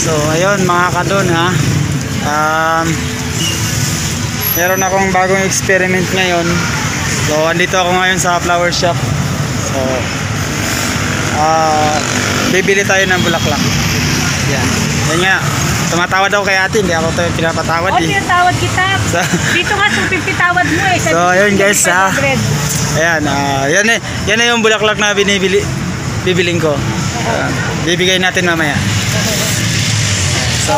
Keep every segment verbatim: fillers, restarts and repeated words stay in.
So ayun mga kadon ha, um, meron akong bagong experiment ngayon. So andito ako ngayon sa flower shop. So uh, bibili tayo ng bulaklak. Yan, yan nga. Tumatawad ako kay ate, hindi ako tayo pinapatawad. Oh, pinatawad kita. So, dito nga so pipitawad mo eh. So ayun guys ha, ayan, uh, yan, eh, yan na yung bulaklak na binibili, bibiling ko. uh, Bibigay natin mamaya. So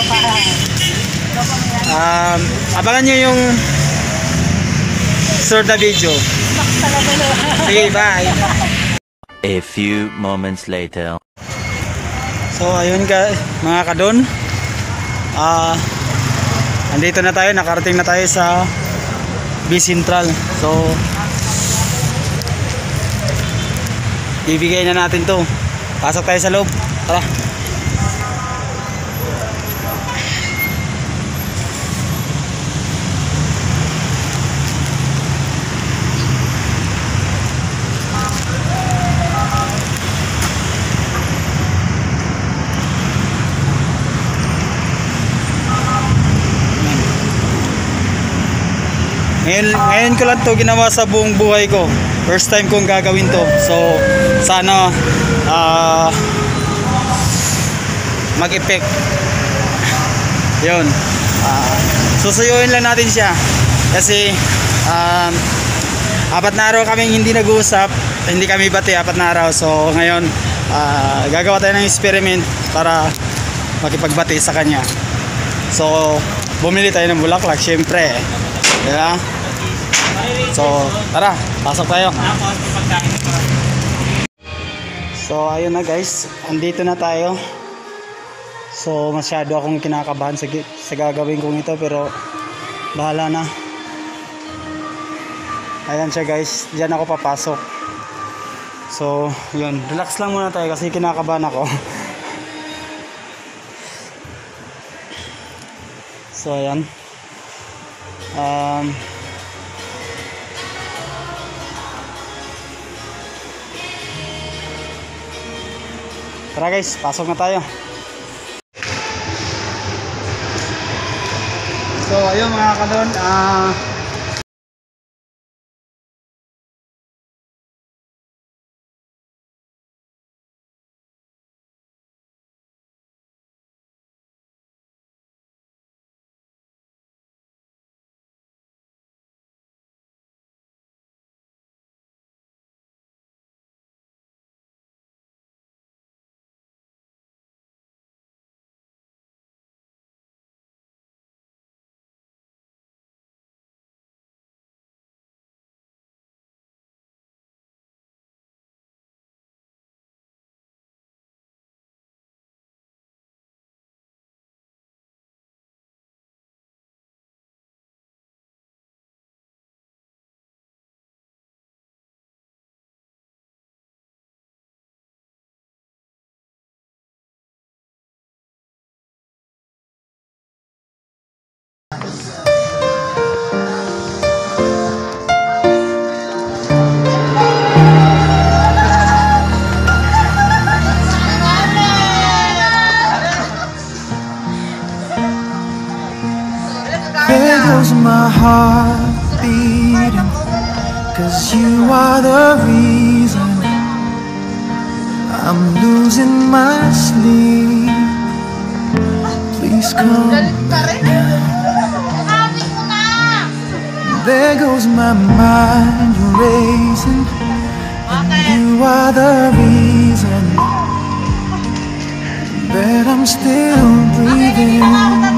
um, abangan nyo yung short na video. Sige, bye. A few moments later. So ayun ka, mga kadon, ah uh, andito na tayo, nakarating na tayo sa B Central. So ibigay na natin to. Pasok tayo sa loob. Tara. Ngayon, ngayon ko lang to ginawa sa buong buhay ko. First time kong gagawin to. So sana uh, mag-effect. Yun, uh, susuyuin lang natin siya. Kasi um, apat na araw kaming hindi nag-uusap, hindi kami bati, apat na araw. So ngayon uh, gagawa tayo ng experiment para makipagbati sa kanya. So bumili tayo ng bulaklak, syempre. Diba? So tara, pasok tayo. So ayun na guys, andito na tayo. So masyado akong kinakabahan sa, sa gagawin kong ito, pero bahala na. Ayan siya guys, diyan ako papasok. So yun, relax lang muna tayo kasi kinakabahan ako. So ayan, um, tara guys, pasok na tayo. So ayun mga kadon, ah uh, there goes my heart beating, 'cause you are the reason I'm losing my sleep. Please come back now. There goes my mind racing, and you are the reason that I'm still breathing.